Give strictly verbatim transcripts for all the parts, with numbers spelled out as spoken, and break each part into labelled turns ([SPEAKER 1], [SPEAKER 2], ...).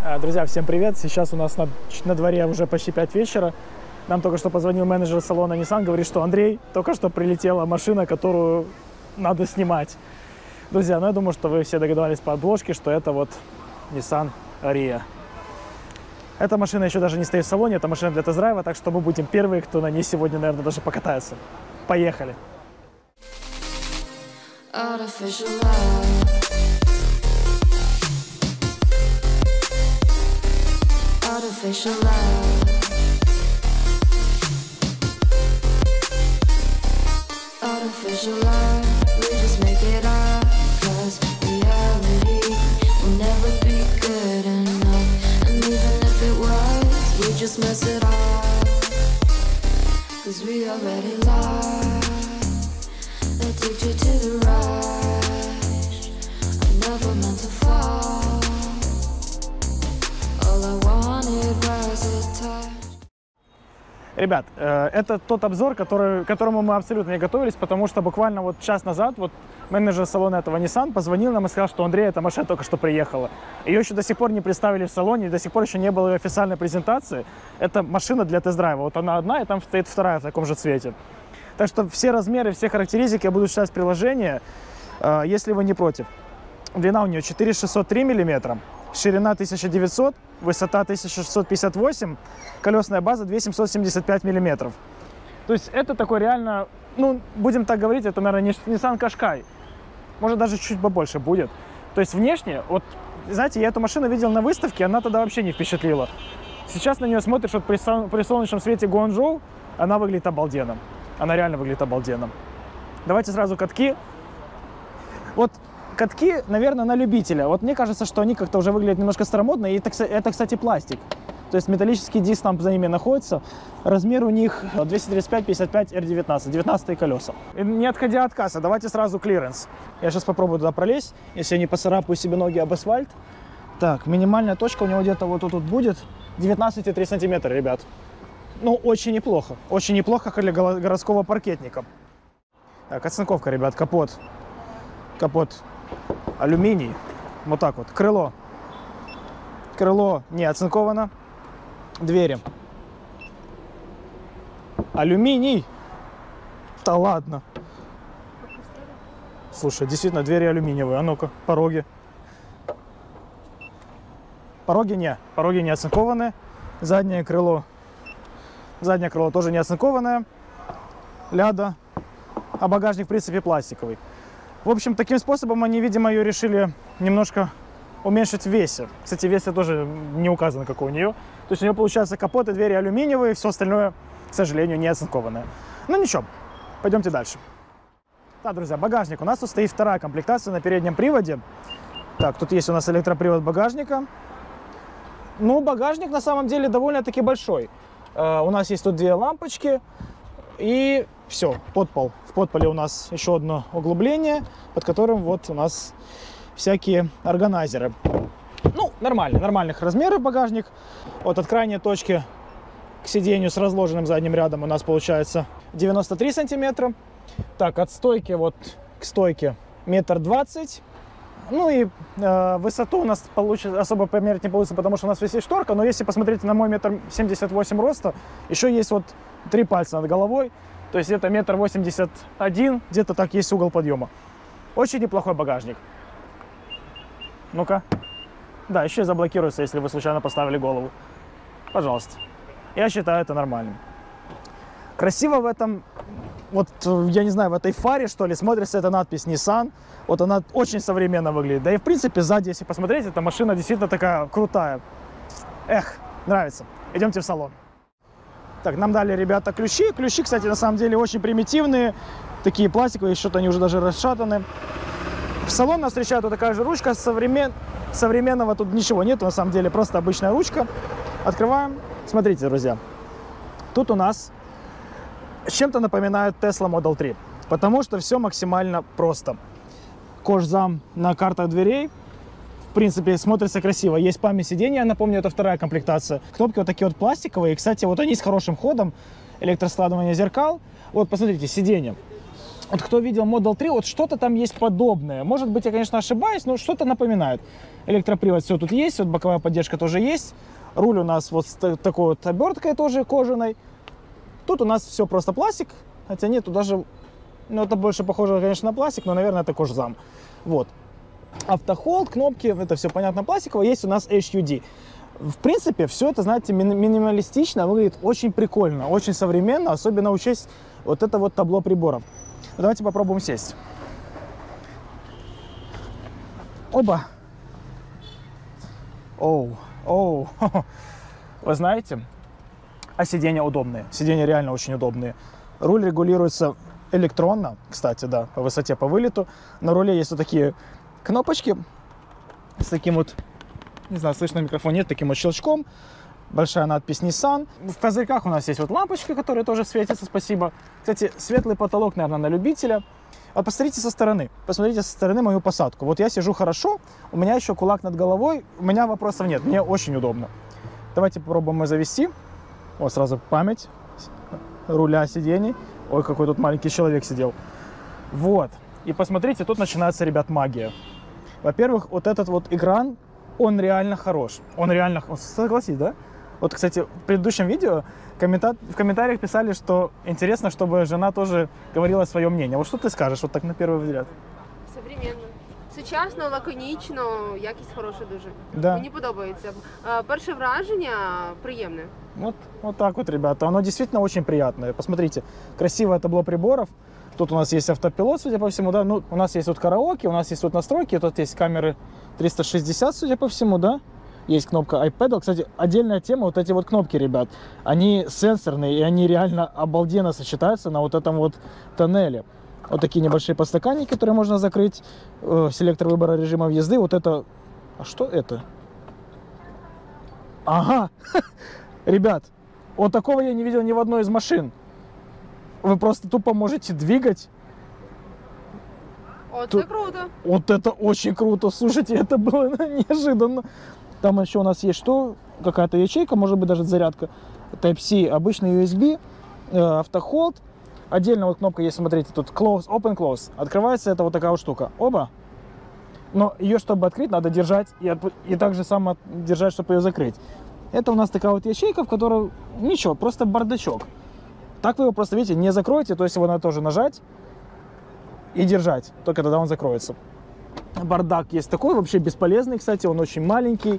[SPEAKER 1] Друзья, всем привет! Сейчас у нас на, на дворе уже почти пять вечера. Нам только что позвонил менеджер салона Nissan, говорит, что Андрей, только что прилетела машина, которую надо снимать. Друзья, ну я думаю, что вы все догадались по обложке, что это вот Nissan Ariya. Эта машина еще даже не стоит в салоне, это машина для тест-драйва, так что мы будем первые, кто на ней сегодня, наверное, даже покатается. Поехали! Artificial love. Artificial love. Artificial love. We just make it up, 'cause reality will never be good enough. And even if it was, we just mess it up, 'cause we already lost. Addicted to the rush. I never meant to fall. All I wanted was a touch. Ребят, это тот обзор, который, к которому мы абсолютно не готовились, потому что буквально вот час назад вот менеджер салона этого Nissan позвонил нам и сказал, что Андрей, эта машина только что приехала. Ее еще до сих пор не представили в салоне, до сих пор еще не было официальной презентации. Это машина для тест-драйва. Вот она одна, и там стоит вторая в таком же цвете. Так что все размеры, все характеристики я буду читать в приложении, если вы не против. Длина у нее четыре тысячи шестьсот три миллиметра, ширина тысяча девятьсот, высота тысяча шестьсот пятьдесят восемь, колесная база две тысячи семьсот семьдесят пять миллиметров. То есть это такой реально, ну, будем так говорить, это, наверное, не Nissan Qashqai. Может, даже чуть побольше будет. То есть внешне, вот, знаете, я эту машину видел на выставке, она тогда вообще не впечатлила. Сейчас на нее смотришь, вот при, при солнечном свете Гуанчжоу, она выглядит обалденно. Она реально выглядит обалденно. Давайте сразу катки. Вот катки, наверное, на любителя. Вот мне кажется, что они как-то уже выглядят немножко старомодно. И это, это, кстати, пластик. То есть металлический диск там за ними находится. Размер у них двести тридцать пять пятьдесят пять эр девятнадцать, девятнадцатые колеса. И не отходя от кассы, давайте сразу клиренс. Я сейчас попробую туда пролезть, если я не поцарапаю себе ноги об асфальт. Так, минимальная точка у него где-то вот тут вот будет. девятнадцать и три сантиметра, ребят. Ну, очень неплохо. Очень неплохо для городского паркетника. Так, оцинковка, ребят. Капот. Капот алюминий. Вот так вот. Крыло. Крыло не оцинковано. Двери. Алюминий. Да ладно. Слушай, действительно, двери алюминиевые. А ну-ка, пороги. Пороги не. Пороги не оцинкованы. Заднее крыло. Заднее крыло тоже не оцинкованное, ляда, а багажник, в принципе, пластиковый. В общем, таким способом они, видимо, ее решили немножко уменьшить в весе. Кстати, вес тоже не указано, какой у нее. То есть у нее, получается, капот и двери алюминиевые, все остальное, к сожалению, не оцинкованное. Ну ничего, пойдемте дальше. Да, друзья, багажник. У нас тут стоит вторая комплектация на переднем приводе. Так, тут есть у нас электропривод багажника. Ну, багажник на самом деле довольно-таки большой. Uh, у нас есть тут две лампочки и все, подпол. В подполе у нас еще одно углубление, под которым вот у нас всякие органайзеры. Ну, нормальный, нормальных размеров багажник. Вот от крайней точки к сиденью с разложенным задним рядом у нас получается девяносто три сантиметра. Так, от стойки вот к стойке метр двадцать. Ну и э, высоту у нас получится, особо померить не получится, потому что у нас висит шторка. Но если посмотрите на мой метр семьдесят восемь роста, еще есть вот три пальца над головой. То есть это метр восемьдесят один, где-то так есть угол подъема. Очень неплохой багажник. Ну-ка. Да, еще и заблокируется, если вы случайно поставили голову. Пожалуйста. Я считаю это нормальным. Красиво в этом, вот я не знаю, в этой фаре, что ли, смотрится эта надпись Nissan. Вот она очень современно выглядит. Да и в принципе сзади, если посмотреть, эта машина действительно такая крутая. Эх, нравится. Идемте в салон. Так, нам дали, ребята, ключи. Ключи, кстати, на самом деле очень примитивные. Такие пластиковые, что-то они уже даже расшатаны. В салон нас встречает вот такая же ручка. Современ... Современного тут ничего нет, на самом деле, просто обычная ручка. Открываем. Смотрите, друзья. Тут у нас чем-то напоминает Tesla Model три, потому что все максимально просто. Кожзам на картах дверей, в принципе, смотрится красиво. Есть память сидения, напомню, это вторая комплектация. Кнопки вот такие вот пластиковые. Кстати, вот они с хорошим ходом. Электроскладывание зеркал. Вот, посмотрите, сиденье. Вот кто видел Model три, вот что-то там есть подобное. Может быть, я, конечно, ошибаюсь, но что-то напоминает. Электропривод все тут есть, вот боковая поддержка тоже есть. Руль у нас вот с такой вот оберткой тоже кожаной. Тут у нас все просто пластик, хотя нету даже, ну это больше похоже, конечно, на пластик, но, наверное, это кожзам. Вот. Автохолд, кнопки, это все понятно пластиковое. Есть у нас эйч ю ди. В принципе, все это, знаете, минималистично, выглядит очень прикольно, очень современно, особенно учесть вот это вот табло приборов. Давайте попробуем сесть. Оба. Оу, оу. Вы знаете, а сиденья удобные. Сиденья реально очень удобные. Руль регулируется электронно, кстати, да, по высоте, по вылету. На руле есть вот такие кнопочки с таким вот, не знаю, слышно микрофон, нет, таким вот щелчком. Большая надпись Nissan. В козырьках у нас есть вот лампочки, которые тоже светятся, спасибо. Кстати, светлый потолок, наверное, на любителя. А посмотрите со стороны. Посмотрите со стороны мою посадку. Вот я сижу хорошо, у меня еще кулак над головой, у меня вопросов нет, мне очень удобно. Давайте попробуем мы завести. Вот сразу память руля, сидений. Ой, какой тут маленький человек сидел. Вот. И посмотрите, тут начинается, ребят, магия. Во-первых, вот этот вот экран, он реально хорош. Он реально... Согласись, да? Вот, кстати, в предыдущем видео коммента... в комментариях писали, что интересно, чтобы жена тоже говорила свое мнение. Вот что ты скажешь, вот так на первый взгляд?
[SPEAKER 2] Современно. Сучасно, лаконічно, якість хороша дуже.
[SPEAKER 1] Да.
[SPEAKER 2] Мені подобається. Перше враження приємне.
[SPEAKER 1] Вот, вот так вот, ребята. Оно действительно очень приятное. Посмотрите, красивое табло приборов. Тут у нас есть автопилот, судя по всему, да. Ну, у нас есть вот караоке, у нас есть вот настройки, тут есть камеры триста шестьдесят, судя по всему, да. Есть кнопка iPad. Кстати, отдельная тема, вот эти вот кнопки, ребят, они сенсорные, и они реально обалденно сочетаются на вот этом вот тоннеле. Вот такие небольшие подстаканники, которые можно закрыть. Э, селектор выбора режимов езды. Вот это... А что это? Ага! Ребят, вот такого я не видел ни в одной из машин. Вы просто тупо можете двигать.
[SPEAKER 2] О,
[SPEAKER 1] Тут...
[SPEAKER 2] це круто.
[SPEAKER 1] Вот это очень круто. Слушайте, это было неожиданно. Там еще у нас есть что? Какая-то ячейка, может быть даже зарядка. Type-C, обычный ю эс би, э, автохолд. Отдельно вот кнопка есть, смотрите, тут close, open, close. Открывается это вот такая вот штука. Оба. Но ее, чтобы открыть, надо держать и, от... и так же само держать, чтобы ее закрыть. Это у нас такая вот ячейка, в которой ничего, просто бардачок. Так вы его просто, видите, не закроете, то есть его надо тоже нажать и держать, только тогда он закроется. Бардак есть такой, вообще бесполезный, кстати, он очень маленький.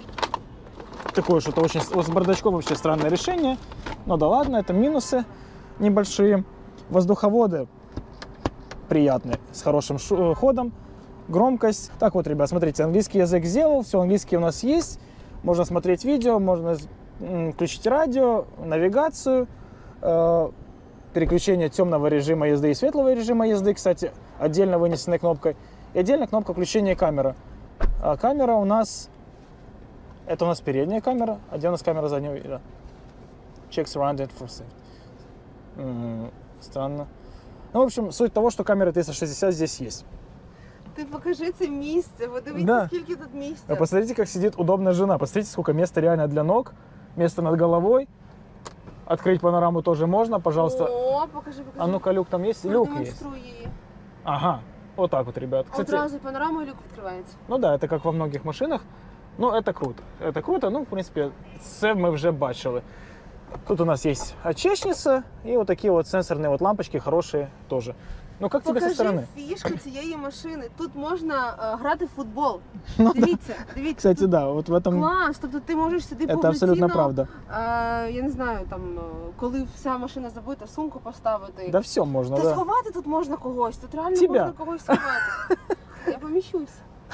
[SPEAKER 1] Такое что-то очень... Вот с бардачком вообще странное решение. Ну да ладно, это минусы небольшие. Воздуховоды приятные, с хорошим ходом, громкость. Так вот, ребят, смотрите, английский язык сделал, все английский у нас есть. Можно смотреть видео, можно включить радио, навигацию, э, переключение темного режима езды и светлого режима езды, кстати, отдельно вынесенной кнопкой. И отдельно кнопка включения камеры. А камера у нас... Это у нас передняя камера, а где у нас камера заднего вида? Check surrounded for safety. М-м, странно. Ну, в общем, суть того, что камера триста шестьдесят здесь есть.
[SPEAKER 2] Ти покажи це місце, подивіться,
[SPEAKER 1] Да.
[SPEAKER 2] скільки тут місця.
[SPEAKER 1] А посмотрите, как сидит удобная жена. Посмотрите, сколько места реально для ног, место над головой. Открыть панораму тоже можно, пожалуйста.
[SPEAKER 2] О, покажи, покажи.
[SPEAKER 1] А ну-ка, люк там есть? Люк есть.
[SPEAKER 2] Продемонструй її.
[SPEAKER 1] Ага, вот так вот, ребят. Кстати,
[SPEAKER 2] Одразу панорама і люк відкривається.
[SPEAKER 1] ну да, это как во многих машинах. Ну, это круто. Это круто, ну, в принципе, це мы уже бачили. Тут у нас есть очечница и вот такие вот сенсорные вот лампочки хорошие тоже. Ну, как тебе со
[SPEAKER 2] Покажи
[SPEAKER 1] стороны?
[SPEAKER 2] фішку цієї машини. Тут можна е, грати в футбол.
[SPEAKER 1] Ну, да.
[SPEAKER 2] Дивіться, дивіться.
[SPEAKER 1] Кстати,
[SPEAKER 2] тут
[SPEAKER 1] да, вот в этом
[SPEAKER 2] клас, тобто ти можеш сюди
[SPEAKER 1] это
[SPEAKER 2] повноцінно,
[SPEAKER 1] абсолютно правда.
[SPEAKER 2] Е, я не знаю, там, е, коли вся машина забита, сумку поставити.
[SPEAKER 1] Да все можно,
[SPEAKER 2] Та
[SPEAKER 1] да.
[SPEAKER 2] сховати тут можна когось, тут реально
[SPEAKER 1] Тебя.
[SPEAKER 2] можна когось сховати. Я поміщусь.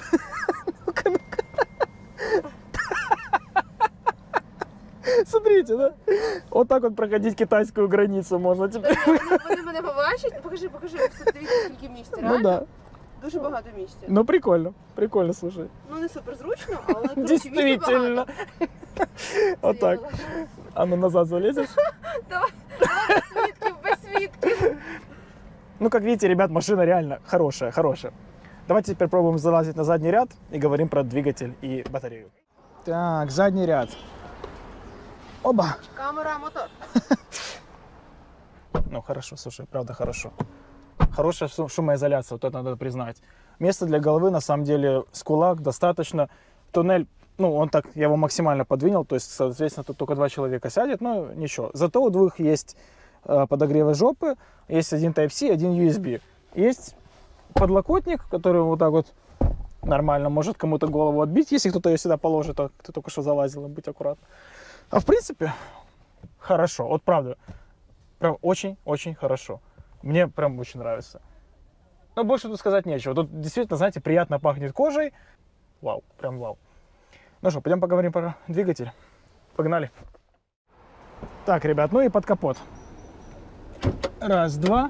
[SPEAKER 1] Смотрите, да? Вот так вот проходить китайскую границу можно теперь.
[SPEAKER 2] Вони, вони мене побачать. Покажи, покажи, ось тут дивіться, скільки місця.
[SPEAKER 1] Ну
[SPEAKER 2] Реально
[SPEAKER 1] да.
[SPEAKER 2] дуже багато місця.
[SPEAKER 1] Ну прикольно, прикольно, слушай.
[SPEAKER 2] Ну не супер зручно, але коротше, місця
[SPEAKER 1] Действительно.
[SPEAKER 2] багато.
[SPEAKER 1] Вот так. А ну назад залезешь?
[SPEAKER 2] Давай, давай без свідків, без свідків.
[SPEAKER 1] Ну, как видите, ребят, машина реально хорошая, хорошая. Давайте теперь пробуем залазить на задний ряд и говорим про двигатель и батарею. Так, задний ряд. Оба.
[SPEAKER 2] Камера, мотор.
[SPEAKER 1] Ну, хорошо, слушай, правда хорошо. хорошая шумоизоляция, вот это надо признать. Места для головы, на самом деле, с кулак достаточно. Туннель, ну, он так, я его максимально подвинул, то есть, соответственно, тут только два человека сядет, но ничего. Зато у двух есть э, подогревы жопы, есть один Type-C, один ю эс би. Есть подлокотник, который вот так вот нормально может кому-то голову отбить, если кто-то ее сюда положит, а кто только что залазил, будь аккуратным. А в принципе, хорошо, вот правда, прям очень-очень хорошо. Мне прям очень нравится. Но больше тут сказать нечего. Тут действительно, знаете, приятно пахнет кожей. Вау, прям вау. Ну что, пойдем поговорим про двигатель. Погнали. Так, ребят, ну и под капот. Раз, два.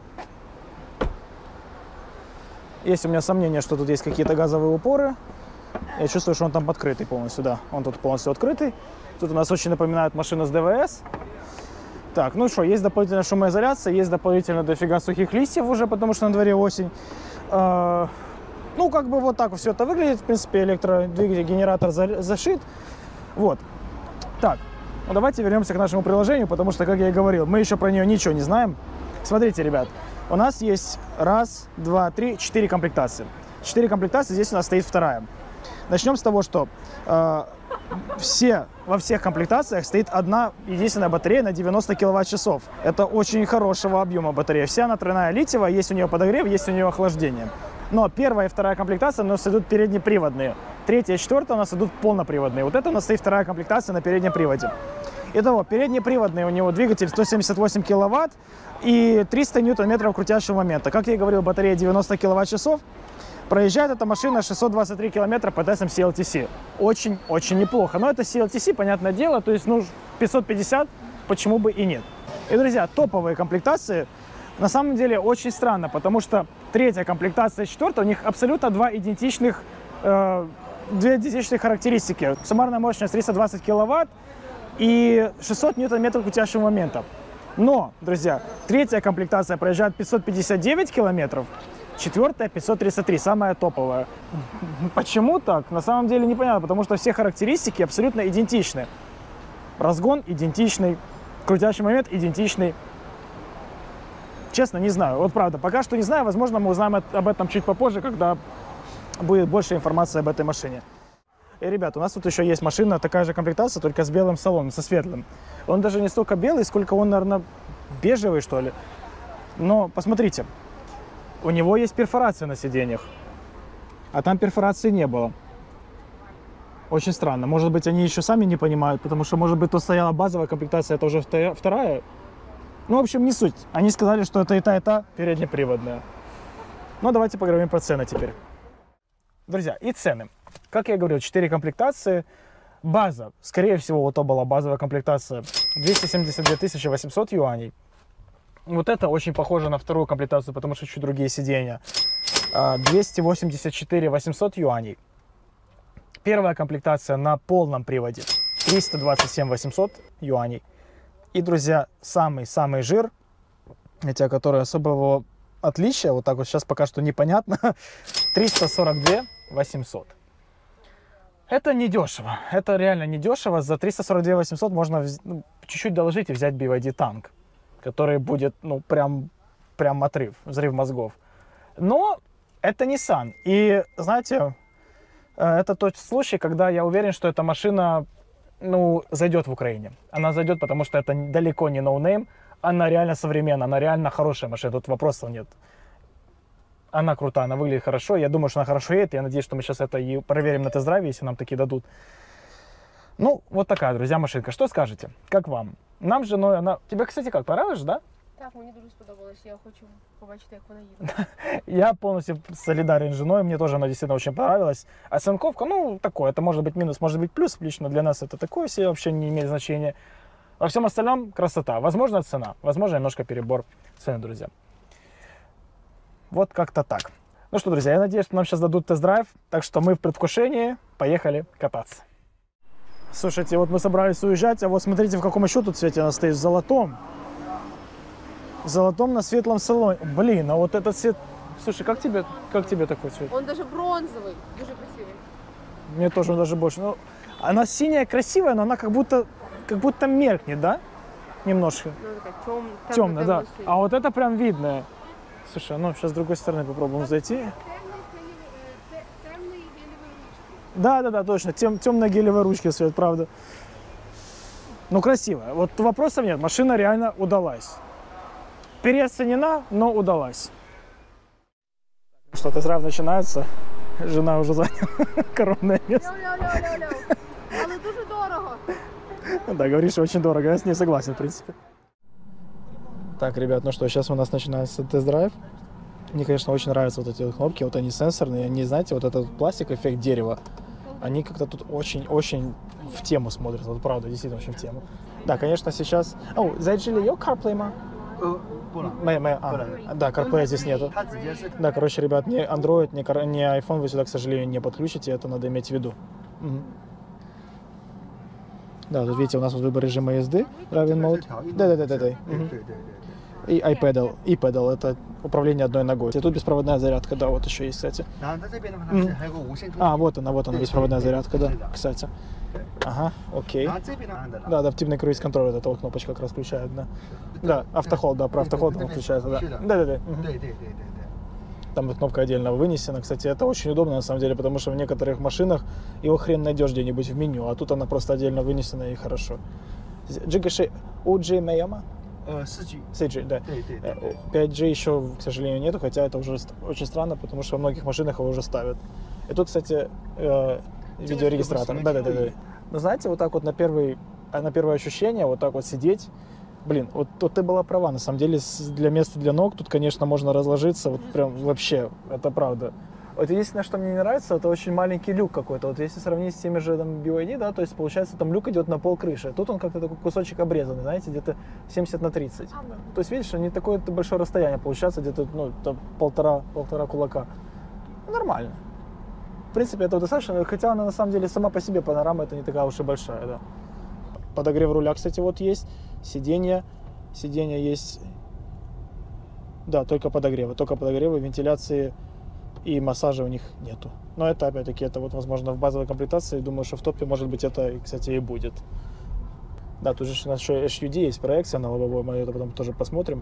[SPEAKER 1] Есть у меня сомнение, что тут есть какие-то газовые упоры. Я чувствую, что он там открытый полностью, да. Он тут полностью открытый. Тут у нас очень напоминает машина с дэ вэ эс. Так, ну что, есть дополнительная шумоизоляция, есть дополнительно дофига сухих листьев уже, потому что на дворе осень. А, ну, как бы вот так все это выглядит. В принципе, электродвигатель, генератор за, зашит. Вот. Так, ну давайте вернемся к нашему приложению, потому что, как я и говорил, мы еще про нее ничего не знаем. Смотрите, ребят, у нас есть раз, два, три, четыре комплектации. Четыре комплектации, здесь у нас стоит вторая. Начнем с того, что э, все, во всех комплектациях стоит одна единственная батарея на девяносто киловатт-часов. Это очень хорошего объема батарея. Вся она тройная литиевая, есть у нее подогрев, есть у нее охлаждение. Но первая и вторая комплектация у нас идут переднеприводные. Третья и четвертая у нас идут полноприводные. Вот это у нас стоит вторая комплектация на переднем приводе. Итого, переднеприводный у него двигатель сто семьдесят восемь киловатт и триста ньютон-метров крутящего момента. Как я и говорил, батарея девяносто киловатт-часов. Проезжает эта машина шестьсот двадцать три километра по тестам си эл ти си. Очень-очень неплохо. Но это си эл ти си, понятное дело, то есть ну, пятьсот пятьдесят, почему бы и нет. И, друзья, топовые комплектации на самом деле очень странно, потому что третья комплектация и четвертая, у них абсолютно два идентичных, э, две идентичных характеристики. Суммарная мощность триста двадцать киловатт и шестьсот ньютон-метров крутящего момента. Но, друзья, третья комплектация проезжает пятьсот пятьдесят девять километров, четвертая пятьсот тридцать три, самая топовая. Почему так? На самом деле непонятно, потому что все характеристики абсолютно идентичны. Разгон идентичный, крутящий момент идентичный. Честно, не знаю. Вот правда, пока что не знаю. Возможно, мы узнаем об этом чуть попозже, когда будет больше информации об этой машине. И, ребят, у нас тут еще есть машина, такая же комплектация, только с белым салоном, со светлым. Он даже не столько белый, сколько он, наверное, бежевый, что ли. Но посмотрите, у него есть перфорация на сиденьях, а там перфорации не было. Очень странно. Может быть, они еще сами не понимают, потому что, может быть, то стояла базовая комплектация, это уже вторая. Ну, в общем, не суть. Они сказали, что это и та, и та переднеприводная. Ну, давайте поговорим про цены теперь. Друзья, и цены. Как я говорил, четыре комплектации. База, скорее всего, вот то была базовая комплектация, двести семьдесят две тысячи восемьсот юаней. Вот это очень похоже на вторую комплектацию, потому что чуть другие сиденья. двести восемьдесят четыре тысячи восемьсот юаней. Первая комплектация на полном приводе триста двадцать семь тысяч восемьсот юаней. И, друзья, самый-самый жир, эти, которые особого отличия, вот так вот сейчас пока что непонятно, триста сорок две тысячи восемьсот. Это недешево, это реально недешево. За триста сорок две тысячи восемьсот можно ну, чуть-чуть доложить и взять би вай ди танк, который будет, ну, прям, прям отрыв, взрыв мозгов. Но это Nissan. И, знаете, это тот случай, когда я уверен, что эта машина, ну, зайдет в Украине. Она зайдет, потому что это далеко не ноунейм, она реально современная, она реально хорошая машина, тут вопросов нет. Она крутая, она выглядит хорошо, я думаю, что она хорошо едет, я надеюсь, что мы сейчас это и проверим на тест-драйве, если нам такие дадут. Ну, вот такая, друзья, машинка. Что скажете? Как вам? Нам с женой, она... Тебе, кстати, как, понравилось, да?
[SPEAKER 2] Так, мені дуже сподобалось, я хочу побачити, як вона їде.
[SPEAKER 1] Я полностью солидарен с женой, мне тоже она действительно очень понравилась. Оценковка, ну, такое, это может быть минус, может быть плюс, лично для нас это такое себе вообще не имеет значения. Во всем остальном красота. Возможно, цена, возможно, немножко перебор цены, друзья. Вот как-то так. Ну что, друзья, я надеюсь, что нам сейчас дадут тест-драйв, так что мы в предвкушении, поехали кататься. Слушайте, вот мы собрались уезжать, а вот смотрите, в каком еще тут цвете она стоит, в золотом. В золотом на светлом салоне. Блин, а вот этот цвет... Слушай, как тебе, как тебе такой цвет?
[SPEAKER 2] Он даже бронзовый, дуже красивый.
[SPEAKER 1] Мне тоже он даже больше. Ну, она синяя, красивая, но она как будто, как будто меркнет, да? Немножко.
[SPEAKER 2] Ну, такая тем,
[SPEAKER 1] Темная, да. А вот это прям видно. Слушай, ну сейчас с другой стороны попробуем зайти. Да, да, да, точно. Тем, темные гелевые ручки стоят, правда. Ну, красиво. Вот вопросов нет. Машина реально удалась. Переоценена, но удалась. Что-то сразу начинается. Жена уже заняла коронное место.
[SPEAKER 2] Ля-ля-ля-ля-ля. Але дуже дорого.
[SPEAKER 1] Да, говоришь, очень дорого. Я с ней согласен, в принципе. Так, ребят, ну что, сейчас у нас начинается тест-драйв. Мне, конечно, очень нравятся вот эти вот кнопки. Вот они сенсорные. Они, знаете, вот этот пластик, эффект дерева. Они как-то тут очень-очень в тему смотрят. Вот правда, действительно очень в тему. Да, конечно, сейчас... О, зайджили ее CarPlay, ма? Моя, моя, а, да, CarPlay здесь нету. Да, короче, ребят, ни Android, ни, кар... ни iPhone вы сюда, к сожалению, не подключите. Это надо иметь в виду. Угу. Да, тут видите, у нас вот выбор режима езды. Driving Mode. Да-да-да-да. Угу. И iPedal. И pedal — это управление одной ногой. И тут беспроводная зарядка, да, вот еще есть, кстати. Mm. А, вот она, вот она, беспроводная зарядка, да, кстати. Ага, окей. Да, адаптивный круиз-контроль, эта вот кнопочка как раз включает, да. Да, автохолд, да, про автохолд включается, да. Да-да-да. Там кнопка отдельно вынесена. Кстати, это очень удобно на самом деле, потому что в некоторых машинах его хрен найдешь где-нибудь в меню, а тут она просто отдельно вынесена и хорошо. Джигаши Уджи Маяма?
[SPEAKER 3] 四G.
[SPEAKER 1] 四G, да. пять джи еще, к сожалению, нету, хотя это уже очень странно, потому что во многих машинах его уже ставят. И тут, кстати, э, видеорегистратор. Да-да-да. Но знаете, вот так вот на, первый, на первое ощущение, вот так вот сидеть, блин, вот тут ты была права, на самом деле для места для ног тут, конечно, можно разложиться, вот прям вообще, это правда. Вот единственное, что мне не нравится, это очень маленький люк какой-то. Вот если сравнить с теми же там би вай ди, да, то есть получается там люк идет на пол крыши. Тут он как-то такой кусочек обрезанный, знаете, где-то семьдесят на тридцать. А, да. То есть видишь, не такое большое расстояние получается, где-то ну, полтора, полтора кулака. Ну, нормально. В принципе, этого достаточно, хотя она на самом деле сама по себе панорама это не такая уж и большая, да. Подогрев руля, кстати, вот есть. Сиденье. Сиденье есть. Да, только подогревы. Только подогревы, вентиляции и массажа у них нету. Но это, опять-таки, это вот, возможно, в базовой комплектации. Думаю, что в топе, может быть, это, кстати, и будет. Да, тут же у нас еще эйч ю ди есть, проекция на лобовой. Мы это потом тоже посмотрим.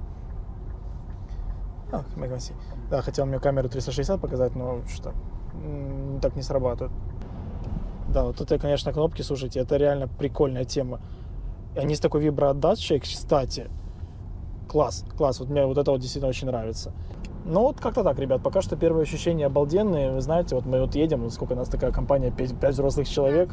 [SPEAKER 1] А, да, хотел мне камеру триста шестьдесят показать, но что так не срабатывает. Да, вот это, конечно, кнопки, слушайте, это реально прикольная тема. И они с такой виброотдачей, кстати. Класс, класс. Вот мне вот это вот действительно очень нравится. Ну вот как-то так, ребят, пока что первые ощущения обалденные. Вы знаете, вот мы вот едем, вот сколько у нас такая компания, пять, пять взрослых человек.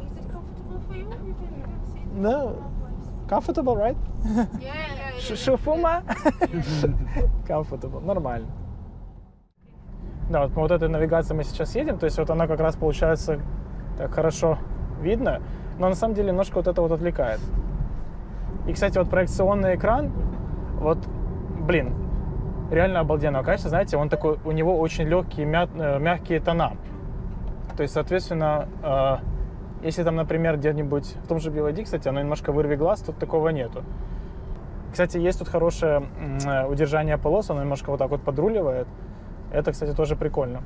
[SPEAKER 1] Да, comfortable, right? Шуфума? Comfortable, нормально. Да, вот по вот этой навигации мы сейчас едем, то есть вот она как раз получается так хорошо видно, но на самом деле немножко вот это вот отвлекает. И, кстати, вот проекционный экран, вот, блин, реально обалденного качества, знаете, он такой, у него очень легкие, мя, мягкие тона. То есть, соответственно, э, если там, например, где-нибудь, в том же би вай ди, кстати, оно немножко вырви глаз, тут такого нету. Кстати, есть тут хорошее э, удержание полос, оно немножко вот так вот подруливает. Это, кстати, тоже прикольно.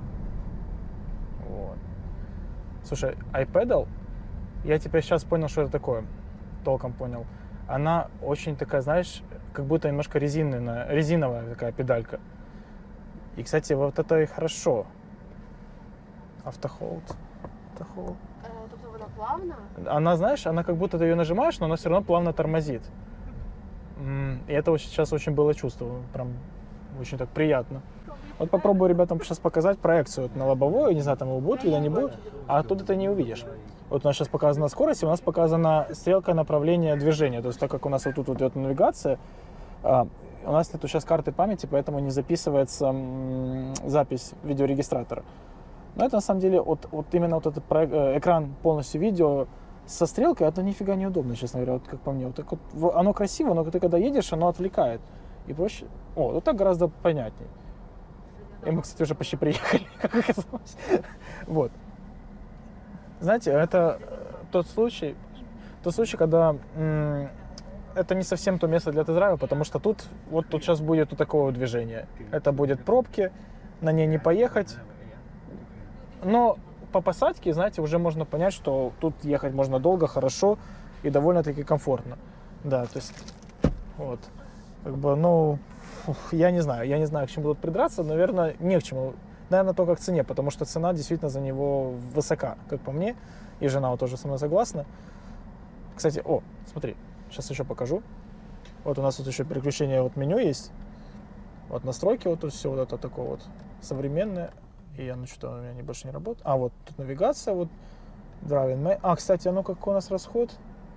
[SPEAKER 1] Вот. Слушай, iPedal, я теперь сейчас понял, что это такое. Толком понял. Она очень такая, знаешь, как будто немножко резиновая, резиновая такая педалька. И, кстати, вот это и хорошо. Автохолд. Автохолд.
[SPEAKER 2] Тобто вона плавна?
[SPEAKER 1] Она, знаешь, она как будто ты ее нажимаешь, но она все равно плавно тормозит. И это сейчас очень было чувство. Прям очень так приятно. Вот попробую ребятам сейчас показать проекцию вот на лобовую. Не знаю, там его будет видно, не будет. А оттуда ты не увидишь. Вот у нас сейчас показана скорость, и у нас показана стрелка направления движения. То есть так как у нас вот тут вот идет навигация, а, у нас нету сейчас карты памяти, поэтому не записывается м, запись видеорегистратора. Но это на самом деле вот, вот именно вот этот проект, э, экран полностью видео со стрелкой, это нифига неудобно, честно говоря, вот как по мне. Вот так вот, оно красиво, но ты когда едешь, оно отвлекает. И проще... О, вот так гораздо понятнее. И мы, кстати, уже почти приехали, как оказалось. Вот. Знаете, это тот случай, тот случай, когда м- это не совсем то место для тест-драйва, потому что тут, вот тут сейчас будет вот такое движение. Это будет пробки, на ней не поехать. Но по посадке, знаете, уже можно понять, что тут ехать можно долго, хорошо и довольно-таки комфортно. Да, то есть, вот. Как бы, ну, Фух, я не знаю, я не знаю, к чему будут придраться, наверное, не к чему. Наверное, только к цене, потому что цена действительно за него высока, как по мне, и жена вот тоже со мной согласна. Кстати, о, смотри, сейчас еще покажу. Вот у нас тут еще переключение вот меню есть. Вот настройки, вот тут все вот это такое вот современное. И оно что-то у меня не, больше не работает. А, вот тут навигация, вот Driving May. А, кстати, а ну какой у нас расход?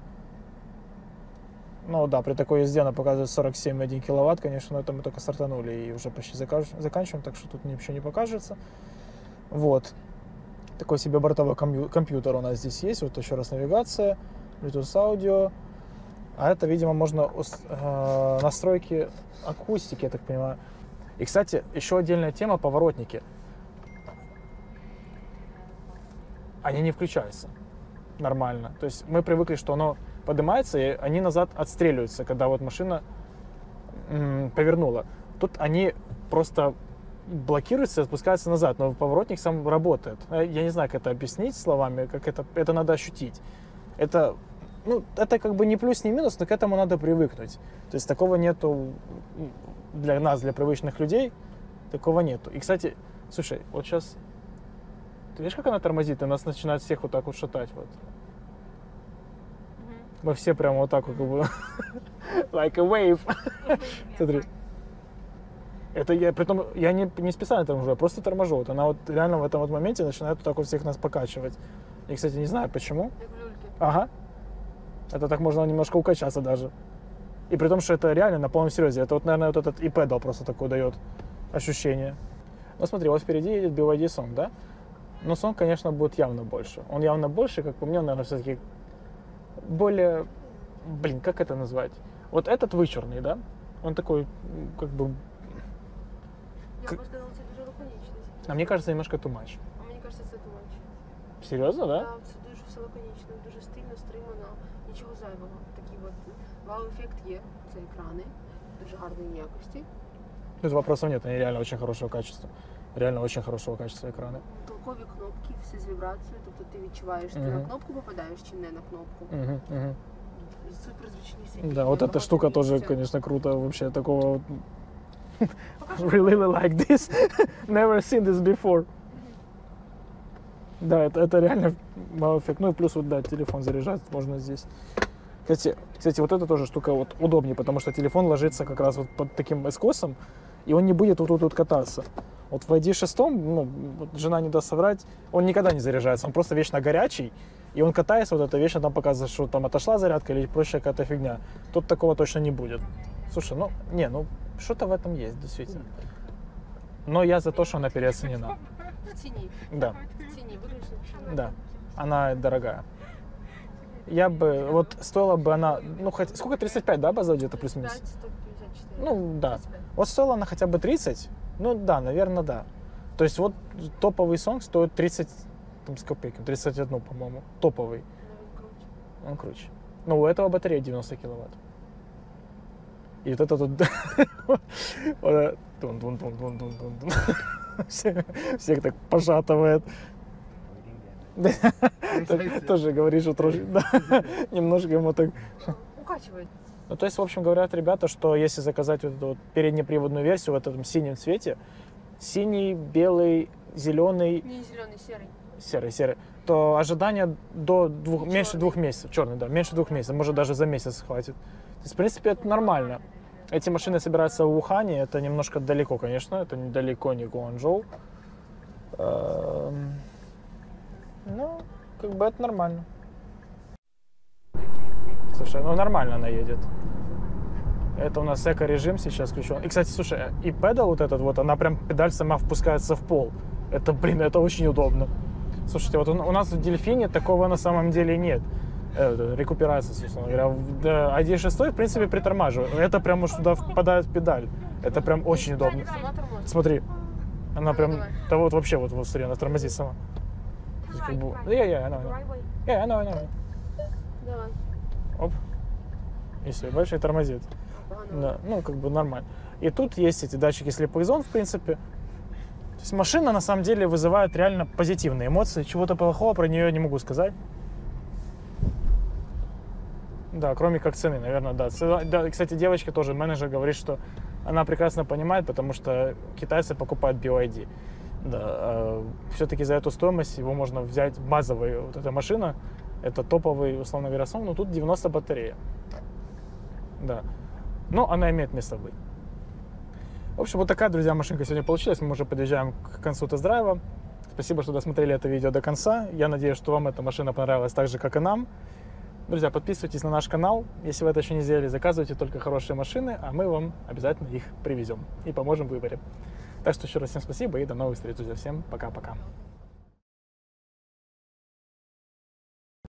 [SPEAKER 1] Ну да, при такой езде она показывает сорок семь и один киловатт, конечно, но это мы только стартанули и уже почти заканчиваем, так что тут ничего не покажется. Вот. Такой себе бортовой компьютер у нас здесь есть. Вот еще раз навигация, Bluetooth аудио. А это, видимо, можно э, настройки акустики, я так понимаю. И, кстати, еще отдельная тема — поворотники. Они не включаются нормально. То есть мы привыкли, что оно поднимается, и они назад отстреливаются, когда вот машина м, повернула. Тут они просто блокируются и спускаются назад, но поворотник сам работает. Я не знаю, как это объяснить словами, как это, это надо ощутить. Это, ну, это как бы не плюс, не минус, но к этому надо привыкнуть. То есть такого нету для нас, для привычных людей, такого нету. И, кстати, слушай, вот сейчас, ты видишь, как она тормозит, и нас начинает всех вот так вот шатать, вот. Мы все прямо вот так вот, как бы, like a wave. Смотри. Это я, притом, я не, не специально торможу, я просто торможу. Вот она вот реально в этом вот моменте начинает вот так вот всех нас покачивать. И, кстати, не знаю почему. Ага. Это так можно немножко укачаться даже. И при том, что это реально на полном серьезе. Это вот, наверное, вот этот e-pedal просто такое дает ощущение. Ну смотри, вот впереди едет би вай ди Song, да? Но Song, конечно, будет явно больше. Он явно больше, как по мне, он, наверное, все-таки более... Блин, как это назвать? Вот этот вычурный, да? Он такой, как бы...
[SPEAKER 2] Я бы сказала, це дуже лаконічно.
[SPEAKER 1] А мне кажется, немножко too much.
[SPEAKER 2] А мені кажется, це too much.
[SPEAKER 1] Серьезно, да?
[SPEAKER 2] Так, це дуже все лаконічно, дуже стильно, стримано, нічого зайвого. Такий от вау-ефект є. Це екрани, дуже гарної якості.
[SPEAKER 1] Тут вопросов нет, они реально очень хорошего качества. Реально очень хорошего качества экраны.
[SPEAKER 2] Толкові кнопки, все з вібрацією, тобто ти відчуваєш, ти
[SPEAKER 1] Мгм.
[SPEAKER 2] на кнопку попадаєш чи не на кнопку.
[SPEAKER 1] Угу, угу.
[SPEAKER 2] Суперзвучні сидіння.
[SPEAKER 1] Да, вот эта
[SPEAKER 2] багато
[SPEAKER 1] штука тоже,
[SPEAKER 2] місця.
[SPEAKER 1] конечно, круто. Вообще такого вот... Really like this. Never seen this before. Да, это, это реально вау-эффект. Ну и плюс вот, да, телефон заряжать можно здесь. Кстати, кстати, вот эта тоже штука вот удобнее, потому что телефон ложится как раз вот под таким эскосом, и он не будет вот тут вот кататься. Вот в ай ди шесть, ну, вот жена не даст соврать, он никогда не заряжается, он просто вечно горячий, и он катается, вот это вечно там показывает, что там отошла зарядка или прочая какая-то фигня. Тут такого точно не будет. Слушай, ну, не, ну, что-то в этом есть, действительно. Но я за то, что она переоценена.
[SPEAKER 2] В ціні.
[SPEAKER 1] Да,
[SPEAKER 2] В ціні, виключно.
[SPEAKER 1] да, она дорогая. Я бы, вот стоила бы она, ну, хоть, сколько, тридцать пять, да, база где-то плюс-минус?
[SPEAKER 2] п'ять сто п'ятдесят чотири.
[SPEAKER 1] Ну, да.
[SPEAKER 2] тридцять п'ять.
[SPEAKER 1] Вот стоила она хотя бы тридцать, ну, да, наверное, да. То есть вот топовый Song стоит тридцать, там, с копейками, тридцать один, по-моему, топовый.
[SPEAKER 2] Ну, круче.
[SPEAKER 1] Он круче. Но у этого батарея девяносто киловатт. И вот это тут... вот это тун-тун-тун-тун-тун-тун. Все- Всех так пошатывает. Ты Тоже говоришь, что трошки, да, немножко ему так...
[SPEAKER 2] Укачивает.
[SPEAKER 1] Ну, то есть, в общем, говорят ребята, что если заказать вот эту вот переднеприводную версию в этом синем цвете, синий, белый, зеленый,
[SPEAKER 2] Не зеленый, серый.
[SPEAKER 1] серый, серый, то ожидание до двух,
[SPEAKER 2] И
[SPEAKER 1] меньше
[SPEAKER 2] чёрный.
[SPEAKER 1] двух месяцев, черный, да, меньше двух месяцев, может даже за месяц хватит. То есть, в принципе, это нормально. Эти машины собираются в Ухане, это немножко далеко, конечно, это недалеко не Гуанчжоу. Эм, Ну, как бы это нормально. Слушай, ну нормально она едет. Это у нас эко-режим сейчас включен. И, кстати, слушай, и педал вот этот вот, она прям, педаль сама впускается в пол. Это, блин, это очень удобно. Слушайте, вот у у нас в Дельфине такого на самом деле нет. Э, Рекуперация, собственно говоря. В да, ай ди шесть, в принципе, притормаживает. Это прям уж туда впадает в педаль. Это прям очень удобно.
[SPEAKER 2] Сама тормозит.
[SPEAKER 1] Смотри, она прям,
[SPEAKER 2] давай.
[SPEAKER 1] да вот вообще, вот, вот смотри, она тормозит сама. Как бы- Yeah, yeah, I know, I know. Yeah, I know, I know.
[SPEAKER 2] Давай.
[SPEAKER 1] Оп. И все, дальше и тормозит.
[SPEAKER 2] Погано.
[SPEAKER 1] Да, ну, как бы нормально. И тут есть эти датчики слепых зон, в принципе. То есть машина, на самом деле, вызывает реально позитивные эмоции. Чего-то плохого про нее не могу сказать. Да, кроме как цены, наверное, да. Цена- да. Кстати, девочка тоже, менеджер, говорит, что она прекрасно понимает, потому что китайцы покупают би вай ди. Да, все-таки за эту стоимость его можно взять базовый, вот эта машина, это топовый, условно говоря, сам, но тут девяносто батарея. Да. Но она имеет место быть. В общем, вот такая, друзья, машинка сегодня получилась. Мы уже подъезжаем к концу тест-драйва. Спасибо, что досмотрели это видео до конца. Я надеюсь, что вам эта машина понравилась так же, как и нам. Друзья, подписывайтесь на наш канал. Если вы это еще не сделали, заказывайте только хорошие машины, а мы вам обязательно их привезем и поможем в выборе. Так что еще раз всем спасибо и до новых встреч, друзья. Всем пока-пока.